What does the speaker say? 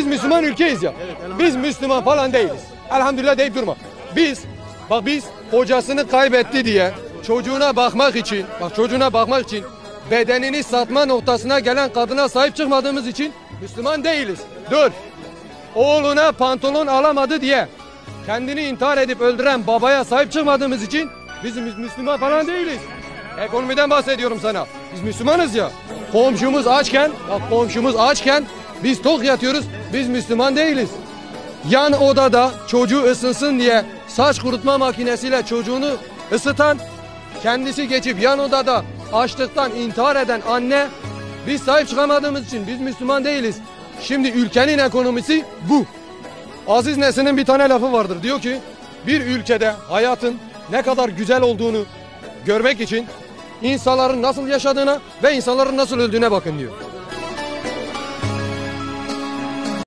Biz Müslüman ülkeyiz ya. Biz Müslüman falan değiliz. Elhamdülillah deyip durma. Biz kocasını kaybetti diye çocuğuna bakmak için bedenini satma noktasına gelen kadına sahip çıkmadığımız için Müslüman değiliz. Dur. Oğluna pantolon alamadı diye kendini intihar edip öldüren babaya sahip çıkmadığımız için biz Müslüman falan değiliz. Ekonomiden bahsediyorum sana. Biz Müslümanız ya. Komşumuz açken biz tok yatıyoruz. Biz Müslüman değiliz. Yan odada çocuğu ısınsın diye saç kurutma makinesiyle çocuğunu ısıtan, kendisi geçip yan odada açlıktan intihar eden anne, biz sahip çıkamadığımız için biz Müslüman değiliz. Şimdi ülkenin ekonomisi bu. Aziz Nesin'in bir tane lafı vardır. Diyor ki bir ülkede hayatın ne kadar güzel olduğunu görmek için insanların nasıl yaşadığına ve insanların nasıl öldüğüne bakın diyor.